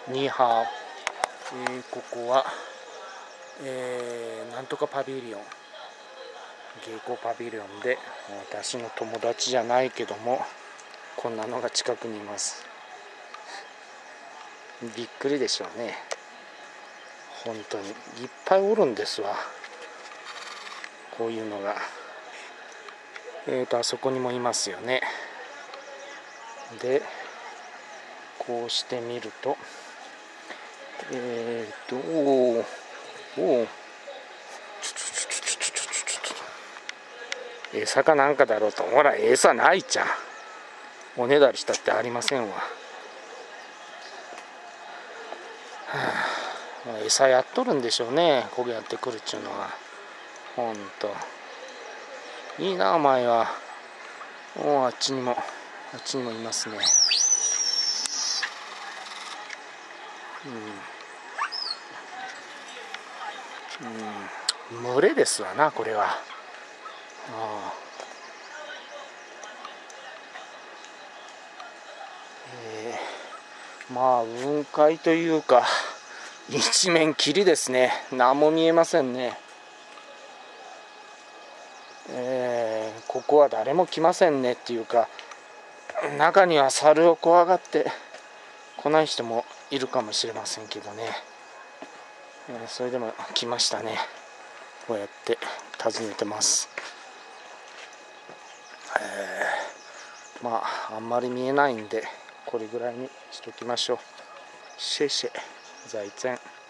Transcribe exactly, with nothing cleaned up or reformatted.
ニーハー、えー、ここは、えー、なんとかパビリオン、芸妓パビリオンで、私の友達じゃないけどもこんなのが近くにいます。びっくりでしょうね。本当にいっぱいおるんですわ、こういうのが。えーとあそこにもいますよね。でこうしてみるとえーとおーおー餌かなんかだろうと。ほら餌ないじゃん。おねだりしたってありませんわ。はあ、餌やっとるんでしょうね、こげやってくるっちゅうのは。ほんといいなお前は。おあっちにもあっちにもいますね。うん、うん、群れですわなこれは。ああ、えー、まあ雲海というか一面霧ですね。何も見えませんね。えー、ここは誰も来ませんねっていうか、中には猿を怖がって来ない人もいるかもしれませんけどね、えー、それでも来ましたね。こうやって訪ねてます。えー、まああんまり見えないんでこれぐらいにしときましょう。シェシェ財前。